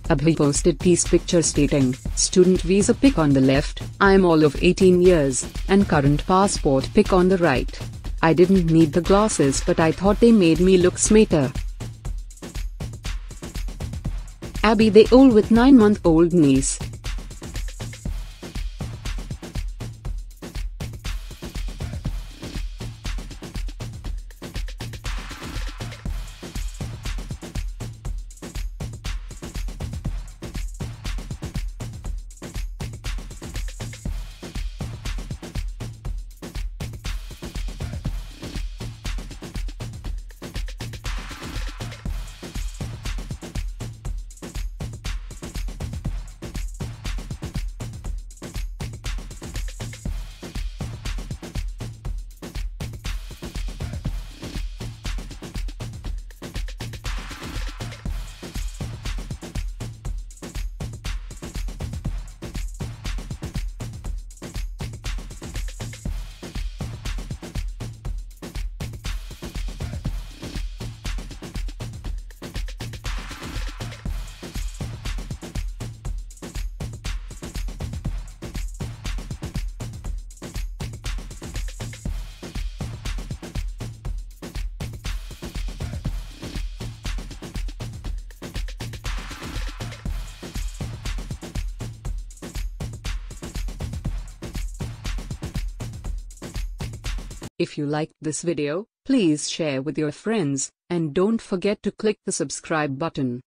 Abhay posted this picture stating, "Student visa pic on the left, I'm all of 18 years, and current passport pic on the right. I didn't need the glasses but I thought they made me look smarter." Abhy Deol with 9-month-old niece. If you liked this video, please share with your friends, and don't forget to click the subscribe button.